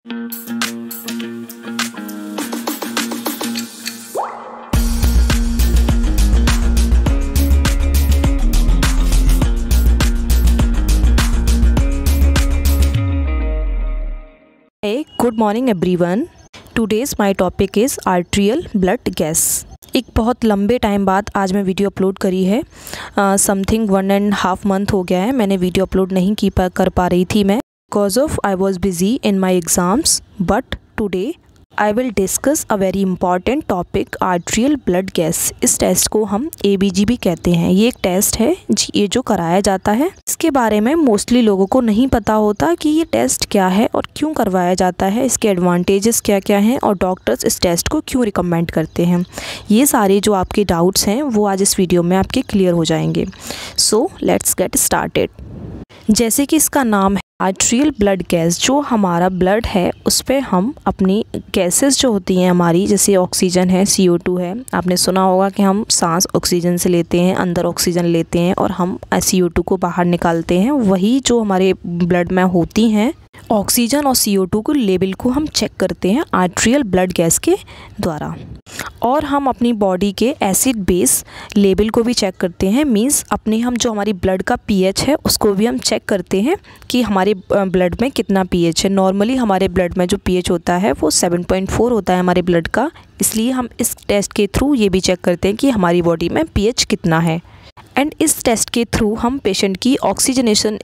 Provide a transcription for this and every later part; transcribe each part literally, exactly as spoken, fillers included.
Hey, good morning everyone. Today's my topic is arterial blood gas. एक बहुत लंबे time बाद आज मैं वीडियो अपलोड करी है. Something one and half month हो गया है मैंने वीडियो अपलोड नहीं की पा कर पा रही थी मैं because of I was busy in my exams. But today I will discuss a very important topic arterial blood gas. इस टेस्ट को हम ए बी जी भी कहते हैं. ये एक टेस्ट है ये जो कराया जाता है. इसके बारे में मोस्टली लोगों को नहीं पता होता कि ये टेस्ट क्या है और क्यों करवाया जाता है, इसके एडवांटेजेस क्या क्या हैं और डॉक्टर्स इस टेस्ट को क्यों रिकमेंड करते हैं. ये सारे जो आपके डाउट्स हैं वो आज इस वीडियो में आपके क्लियर हो जाएंगे. So let's get started. जैसे कि इसका नाम है आर्ट्रियल ब्लड गैस, जो हमारा ब्लड है उस पर हम अपनी गैसेस जो होती हैं हमारी, जैसे ऑक्सीजन है, सी ओ टू है. आपने सुना होगा कि हम सांस ऑक्सीजन से लेते हैं, अंदर ऑक्सीजन लेते हैं और हम सी ओ टू को बाहर निकालते हैं. वही जो हमारे ब्लड में होती हैं ऑक्सीजन और सी ओ टू को लेवल को हम चेक करते हैं आर्ट्रियल ब्लड गैस के द्वारा. और हम अपनी बॉडी के एसिड बेस लेवल को भी चेक करते हैं. मींस अपने हम जो हमारी ब्लड का पीएच है उसको भी हम चेक करते हैं कि हमारे ब्लड में कितना पीएच है. नॉर्मली हमारे ब्लड में जो पीएच होता है वो सेवन पॉइंट फोर होता है हमारे ब्लड का. इसलिए हम इस टेस्ट के थ्रू ये भी चेक करते हैं कि हमारी बॉडी में पीएच कितना है. एंड इस टेस्ट के थ्रू हम पेशेंट की oxygenation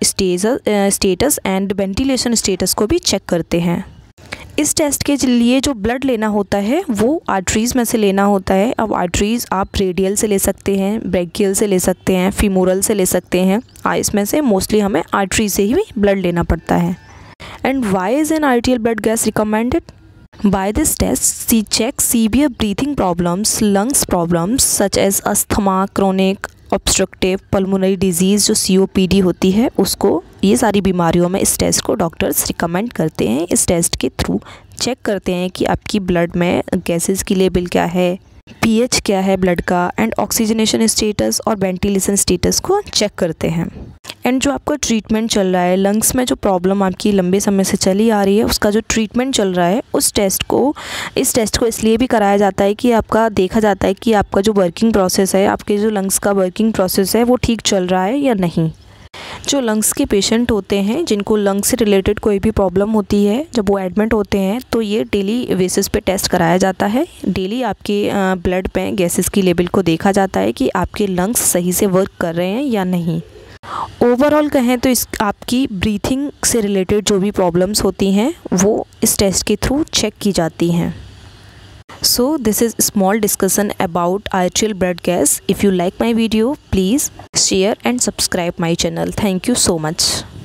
status and ventilation status को भी चेक करते हैं. इस टेस्ट के लिए जो ब्लड लेना होता है वो आर्टरीज़ में से लेना होता है. अब आर्टरीज़ आप रेडियल से ले सकते हैं, ब्रैकियल से ले सकते हैं, फीमोरल से ले सकते हैं. इसमें से मोस्टली हमें आर्टरी से ही ब्लड लेना पड़ता है. And why is an arterial blood gas recommended? By this test, she checks severe breathing problems, lungs problems such as asthma, chronic obstructive pulmonary disease जो सी ओ पी डी होती है उसको. ये सारी बीमारियों में इस टेस्ट को डॉक्टर्स रिकमेंड करते हैं. इस टेस्ट के थ्रू चेक करते हैं कि आपकी ब्लड में गैसेस की लेवल क्या है, पीएच क्या है ब्लड का, एंड ऑक्सीजनेशन स्टेटस और वेंटिलेशन स्टेटस को चेक करते हैं. एंड जो आपका ट्रीटमेंट चल रहा है, लंग्स में जो प्रॉब्लम आपकी लंबे समय से चली आ रही है उसका जो ट्रीटमेंट चल रहा है, उस टेस्ट को इस टेस्ट को इसलिए भी कराया जाता है कि आपका देखा जाता है कि आपका जो वर्किंग प्रोसेस है, आपके जो लंग्स का वर्किंग प्रोसेस है वो ठीक चल रहा है या नहीं. जो लंग्स के पेशेंट होते हैं जिनको लंग्स से रिलेटेड कोई भी प्रॉब्लम होती है, जब वो एडमिट होते हैं तो ये डेली बेसिस पे टेस्ट कराया जाता है. डेली आपके ब्लड में गैसेस की लेवल को देखा जाता है कि आपके लंग्स सही से वर्क कर रहे हैं या नहीं. ओवरऑल कहें तो इस आपकी ब्रीथिंग से रिलेटेड जो भी प्रॉब्लम्स होती हैं वो इस टेस्ट के थ्रू चेक की जाती हैं. So this is small discussion about arterial blood gas. If you like my video, please share and subscribe my channel. Thank you so much.